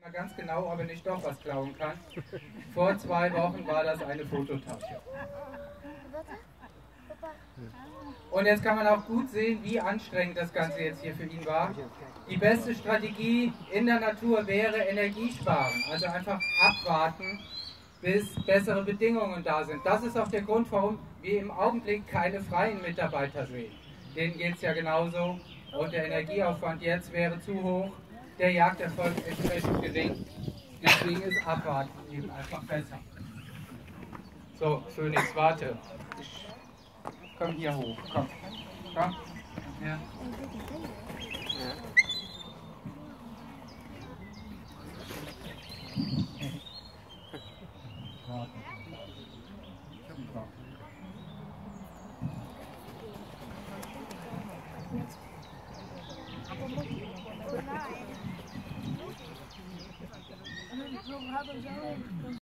Ganz genau, ob er nicht doch was klauen kann. Vor 2 Wochen war das eine Fototasche. Und jetzt kann man auch gut sehen, wie anstrengend das Ganze jetzt hier für ihn war. Die beste Strategie in der Natur wäre Energiesparen, also einfach abwarten, bis bessere Bedingungen da sind. Das ist auch der Grund, warum wir im Augenblick keine freien Mitarbeiter sehen. Denen geht es ja genauso und der Energieaufwand jetzt wäre zu hoch, der Jagderfolg entsprechend gering. Deswegen ist Abwarten eben einfach besser. So, Phoenix, warte. Komm hier hoch, komm. Komm. Ja.